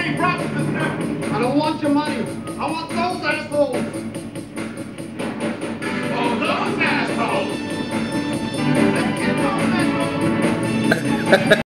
any problems, mister? I don't want your money. I want those assholes. Oh, those assholes!